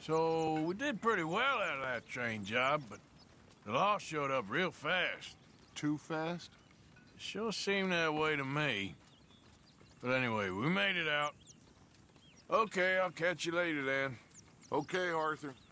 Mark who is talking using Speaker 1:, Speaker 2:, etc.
Speaker 1: So, we did pretty well out of that train job, but the law showed up real fast.
Speaker 2: Too fast?
Speaker 1: It sure seemed that way to me. But anyway, we made it out. Okay, I'll catch you later then.
Speaker 2: Okay, Arthur.